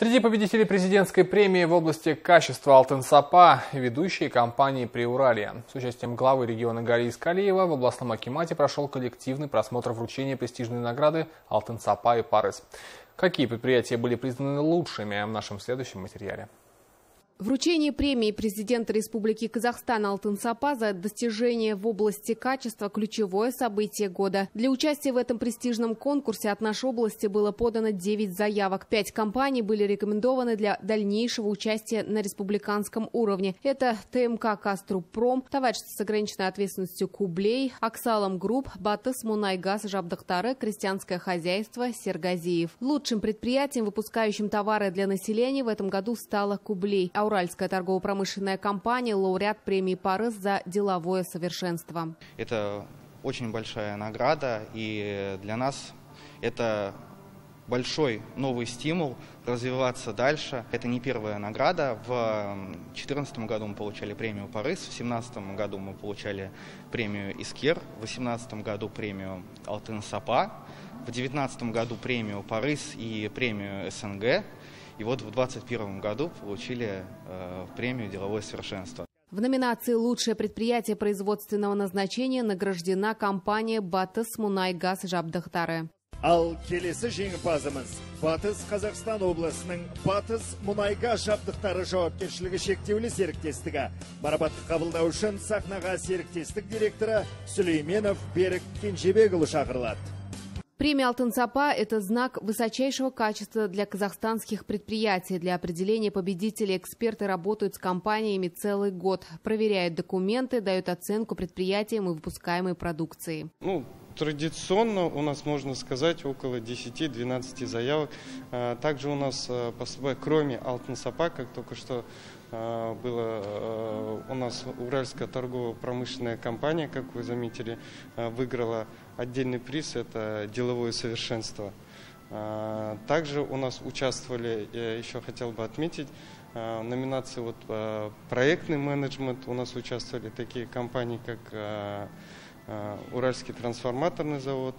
Среди победителей президентской премии в области качества «Алтын-Сапа» ведущие компании Приуралья. С участием главы региона Галии Искалиева в областном акимате прошел коллективный просмотр вручения престижной награды «Алтын-Сапа» и «Парыз». Какие предприятия были признаны лучшими, в нашем следующем материале. Вручение премии президента Республики Казахстан «Алтын-Сапа» за достижение в области качества – ключевое событие года. Для участия в этом престижном конкурсе от нашей области было подано 9 заявок. 5 компаний были рекомендованы для дальнейшего участия на республиканском уровне. Это ТМК «Каструбпром», товарищество с ограниченной ответственностью «Кублей», Аксалом Групп, Батыс Мунайгаз Жабдыктары, крестьянское хозяйство Сергазиев. Лучшим предприятием, выпускающим товары для населения в этом году стала «Кублей». Уральская торгово-промышленная компания – лауреат премии «Парыз» за деловое совершенство. Это очень большая награда, и для нас это большой новый стимул развиваться дальше. Это не первая награда. В 2014 году мы получали премию «Парыз», в 2017 году мы получали премию «Искер», в 2018 году премию «Алтын-Сапа», в 2019 году премию «Парыз» и премию «СНГ». И вот в 2021 году получили премию «Деловое совершенство». В номинации «Лучшее предприятие производственного назначения» награждена компания «Батыс Мунайгаз Жабдыктары». Ал келесі жеңімпазымыз Батыс Қазақстан облысының Батыс Мунайгаз Жабдыктары жауапкершілігі шектеулі серіктестігі. Марапатты қабылдау үшін сахнаға серіктестік директоры Сүлейменов Берік Кенжебекұлы шақырылады. Премия «Алтын-Сапа» – это знак высочайшего качества для казахстанских предприятий. Для определения победителей эксперты работают с компаниями целый год, проверяют документы, дают оценку предприятиям и выпускаемой продукции. Традиционно у нас, можно сказать, около 10-12 заявок. Также у нас поступает, кроме «Алтын-Сапа», как только что было, у нас Уральская торгово-промышленная компания, как вы заметили, выиграла отдельный приз, это деловое совершенство. Также у нас участвовали, я еще хотел бы отметить, в номинации проектный менеджмент. У нас участвовали такие компании, как Уральский трансформаторный завод,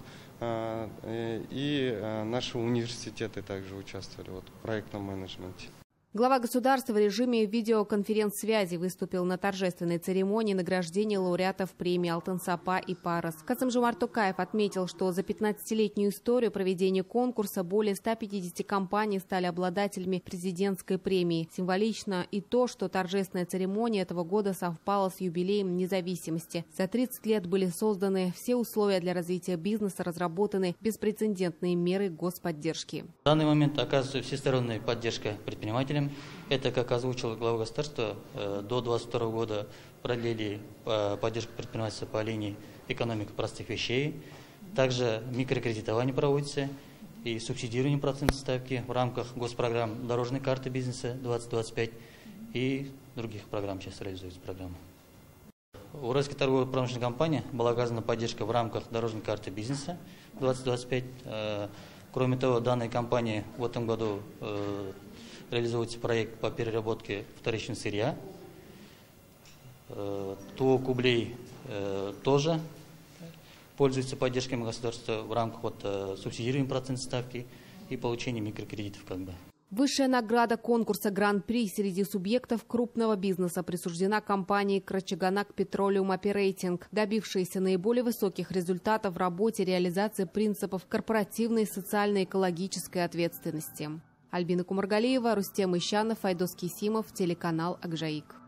и наши университеты также участвовали в проектном менеджменте. Глава государства в режиме видеоконференц-связи выступил на торжественной церемонии награждения лауреатов премии «Алтын-Сапа» и «Парыз». Касым-Жомарт Токаев отметил, что за 15-летнюю историю проведения конкурса более 150 компаний стали обладателями президентской премии. Символично и то, что торжественная церемония этого года совпала с юбилеем независимости. За 30 лет были созданы все условия для развития бизнеса, разработаны беспрецедентные меры господдержки. В данный момент оказывается всесторонняя поддержка предпринимателям. Это, как озвучил глава государства, до 2022 года продлили поддержку предпринимательства по линии экономика простых вещей. Также микрокредитование проводится и субсидирование процентной ставки в рамках госпрограмм «Дорожной карты бизнеса 2025» и других программ сейчас реализуется программа. Уральской торгово-промышленной компании была оказана поддержка в рамках «Дорожной карты бизнеса 2025». Кроме того, данной компании в этом году реализуется проект по переработке вторичного сырья. ТО «Кублей» тоже пользуется поддержкой государства в рамках субсидирования процентной ставки и получения микрокредитов. Высшая награда конкурса «Гран-при» среди субъектов крупного бизнеса присуждена компании «Крачаганак Петролиум Оперейтинг», добившейся наиболее высоких результатов в работе реализации принципов корпоративной социально-экологической ответственности. Альбина Кумаргалиева, Рустем Ищанов, Айдос Кисимов, телеканал «Акжаик».